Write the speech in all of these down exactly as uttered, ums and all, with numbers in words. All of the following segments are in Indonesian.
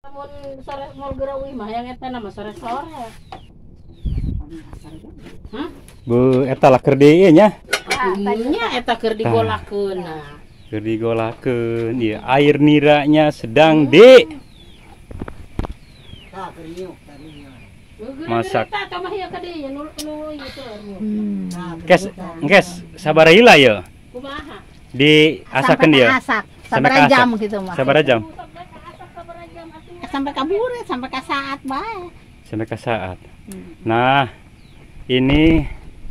Namun sore mau gerawi mah yang eta nama sore-sore. Hah? Bu eta lah keur dieu nya. Nya eta keur digolakeun. Nah, Keur digolakeun ieu air niranya sedang di masak. Kes, engkes sabar heula ye. Kumaha? Diasakeun dia. Sabaraha jam gitu mah. Sabaraha jam? Sampai kabur, sampai ke saat bae. Sampai ke saat. Nah, ini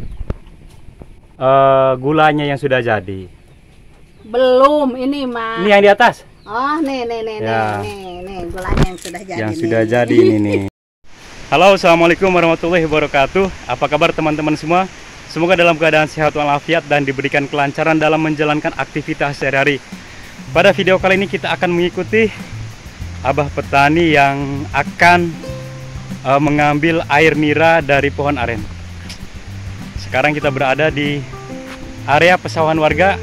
uh, gulanya yang sudah jadi. Belum ini mah. Ini yang di atas. Oh, nih nih nih Ya. nih nih nih gulanya yang sudah jadi. Yang nih. sudah jadi ini nih. Halo, assalamualaikum warahmatullahi wabarakatuh. Apa kabar teman-teman semua? Semoga dalam keadaan sehat walafiat dan diberikan kelancaran dalam menjalankan aktivitas sehari-hari. Pada video kali ini kita akan mengikuti abah petani yang akan uh, mengambil air nira dari pohon aren. Sekarang kita berada di area pesawahan warga.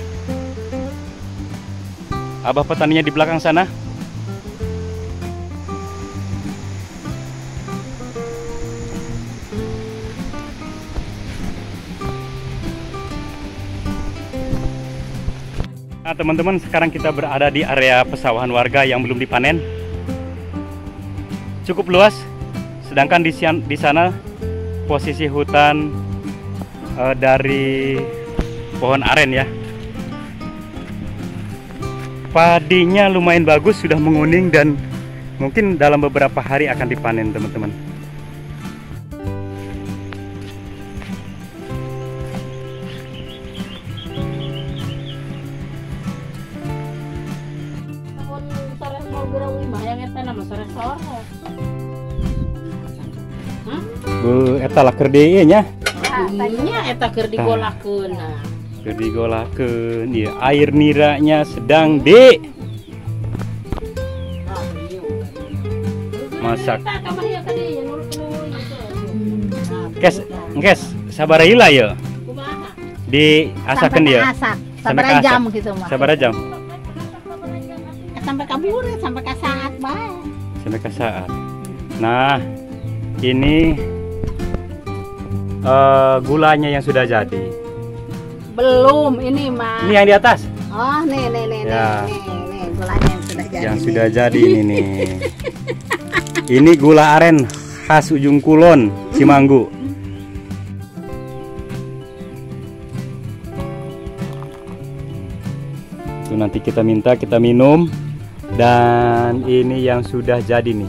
Abah petaninya di belakang sana. Nah teman-teman, sekarang kita berada di area pesawahan warga yang belum dipanen. Cukup luas, sedangkan di, di sana posisi hutan uh, dari pohon aren ya. Padinya lumayan bagus, sudah menguning dan mungkin dalam beberapa hari akan dipanen teman-teman. Bu eta lah keur dieu nya. Nya eta keur digolakeun. Nah, keur digolakeun ieu air niranya sedang di masak. Kes, engkes sabar heula ye. Kumaha? Diasakeun dia. Sabaraha jam gitu mah. Sabaraha jam? Sampai kabur, sampai ke saat bae. Sampai ke saat. Nah, ini uh, gulanya yang sudah jadi. Belum ini mah. Ini yang di atas. Oh, nih nih nih Ya. nih nih nih gulanya yang sudah jadi. Yang nih. sudah jadi ini nih. Ini gula aren khas Ujung Kulon, Cimanggu. Itu nanti kita minta, kita minum. Dan ini yang sudah jadi nih.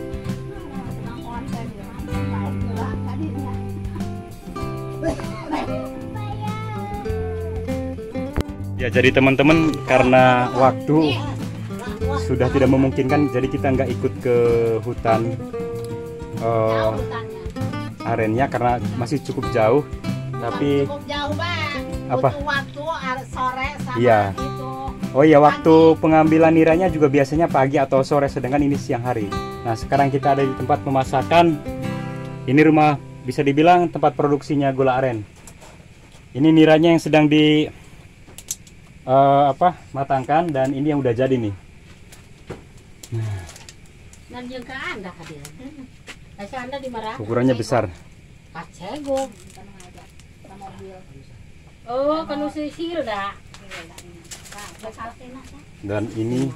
Ya jadi teman-teman, karena waktu sudah tidak memungkinkan, jadi kita nggak ikut ke hutan uh, arennya karena masih cukup jauh. Tapi cukup jauh bang. Apa? Butuh waktu sore sama Iya. itu. Oh iya, waktu pengambilan niranya juga biasanya pagi atau sore, sedangkan ini siang hari. Nah sekarang kita ada di tempat pemasakan. Ini rumah, bisa dibilang tempat produksinya gula aren. Ini niranya yang sedang di uh, apa matangkan, dan ini yang udah jadi nih. Nan jeung ka anda hadir. Asa anda di mana? Ukurannya besar. Pacego. Oh, kanu sisil da. Dan ini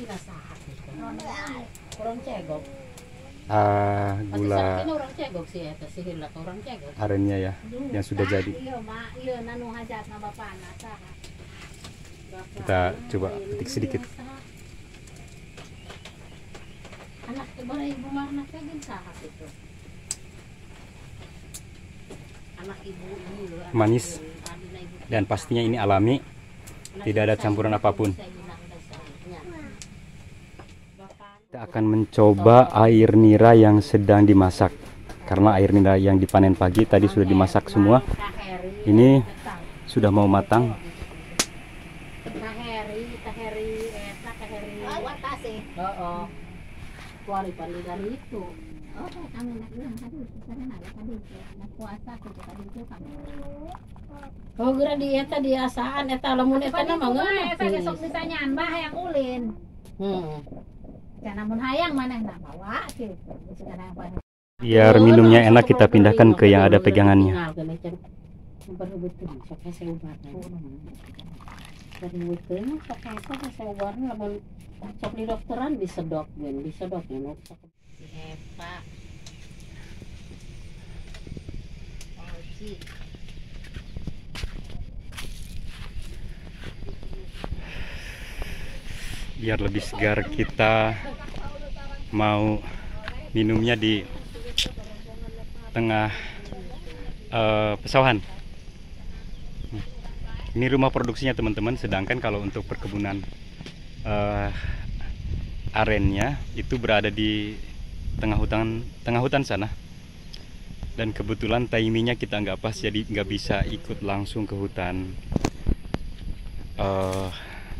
Orang cegok. uh, gula Orang cegok sih eta sihir lah orang cegok. arennya ya, yang sudah jadi. Iya mak, iya nanu hajatna bapana saha. Kita coba petik sedikit. Anak ibu ibu mana kayak saha itu. Anak ibu ini loh. Manis dan pastinya ini alami, tidak ada campuran apapun. Kita akan mencoba air nira yang sedang dimasak, karena air nira yang dipanen pagi tadi sudah dimasak semua. Ini sudah mau matang. Taheri, taheri, eta taheri. Heeh. Kuali pandai dari itu. Oh, kami nak bilang tadi, sekarang ada tadi, nak puasa kita tadi itu kami. Oh, geura di eta diasaan eta lamun eta mah Eta ngeunah. eta sok ditanyaan bah yang ulin. Hmm. Ya, namun hayang mana nak bawa gitu. Sekarang apa? Biar minumnya enak kita pindahkan ke yang ada pegangannya. Sok di dokteran disedot, ben disedot ya. Hepa. Biar lebih segar kita mau minumnya di tengah uh, pesawahan. Ini rumah produksinya teman-teman, sedangkan kalau untuk perkebunan uh, arennya itu berada di tengah hutan tengah hutan sana. Dan kebetulan timingnya kita nggak pas, jadi nggak bisa ikut langsung ke hutan uh,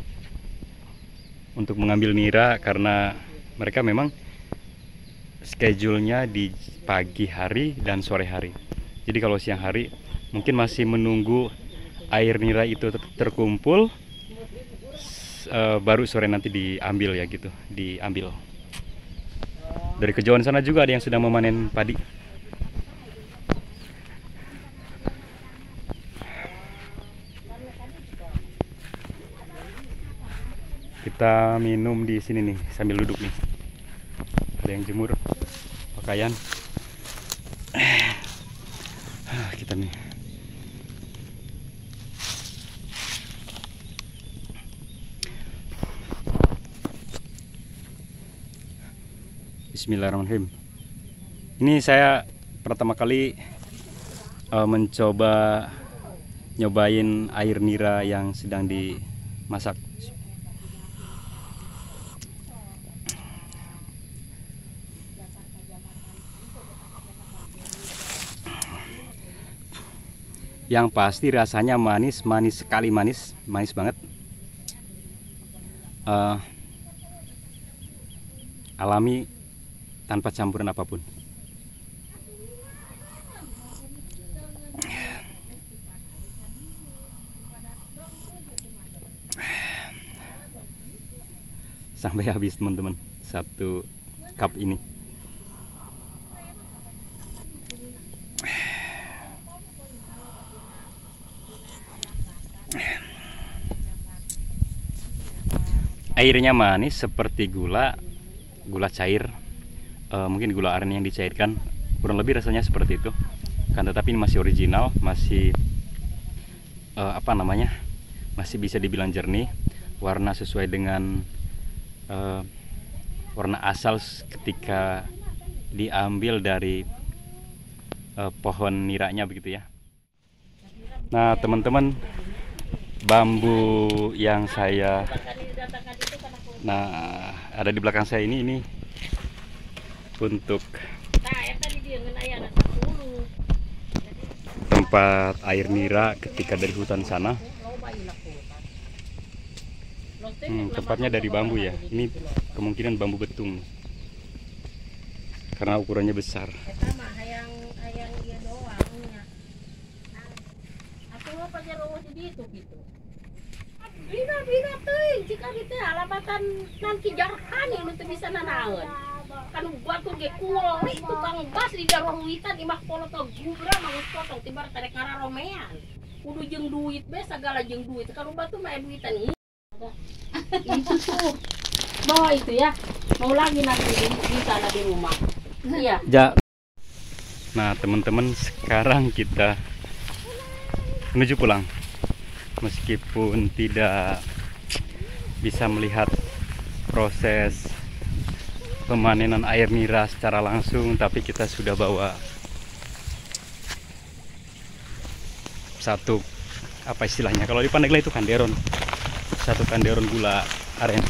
untuk mengambil nira, karena mereka memang schedule-nya di pagi hari dan sore hari. Jadi kalau siang hari mungkin masih menunggu air nira itu terkumpul, uh, baru sore nanti diambil ya gitu, diambil. Dari kejauhan sana juga ada yang sedang memanen padi. Kita minum di sini nih sambil duduk nih. Ada yang jemur pakaian. Kita nih. Bismillahirrahmanirrahim. Ini saya pertama kali uh, mencoba nyobain air nira yang sedang dimasak. Yang pasti rasanya manis, manis sekali, manis, manis banget. Uh, alami tanpa campuran apapun. Sampai habis teman-teman satu cup ini. Airnya manis seperti gula, gula cair, e, mungkin gula aren yang dicairkan, kurang lebih rasanya seperti itu. Kan tetapi ini masih original, masih e, apa namanya, masih bisa dibilang jernih, warna sesuai dengan e, warna asal ketika diambil dari e, pohon niranya begitu ya. Nah teman-teman, bambu yang saya Nah, ada di belakang saya ini, ini untuk tempat air nira ketika dari hutan sana. Hmm, tempatnya dari bambu ya. Ini kemungkinan bambu betung karena ukurannya besar. Bina-bina tuh, jika kita alabatan nanti jarhan yang itu bisa nanaon. Kan batu ge kulit tukang bas di daerah witan imah polo to gubra mangus potong tibar tarik ngara romean. Kudu jeung duit be sagala jeung duit. Kalau batu mah duitan ini. Itu tuh. Bawa itu ya. Mau lagi nanti di, di sana di rumah. Iya. Ja. Nah, teman-teman, sekarang kita menuju pulang. Meskipun tidak bisa melihat proses pemanenan air nira secara langsung, tapi kita sudah bawa satu, apa istilahnya, kalau di Pandeglang itu kanderon, satu kanderon gula aren.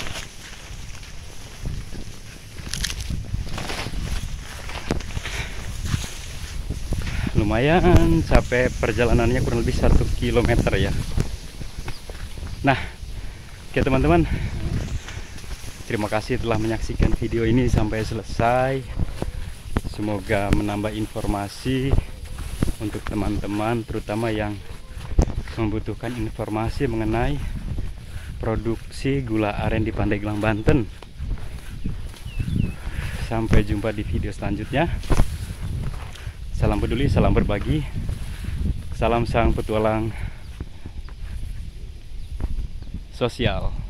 Lumayan sampai perjalanannya kurang lebih satu kilometer ya. Nah, oke teman-teman, terima kasih telah menyaksikan video ini sampai selesai. Semoga menambah informasi untuk teman-teman, terutama yang membutuhkan informasi mengenai produksi gula aren di Pandeglang, Banten. Sampai jumpa di video selanjutnya. Salam peduli, salam berbagi. Salam sang petualang sosial.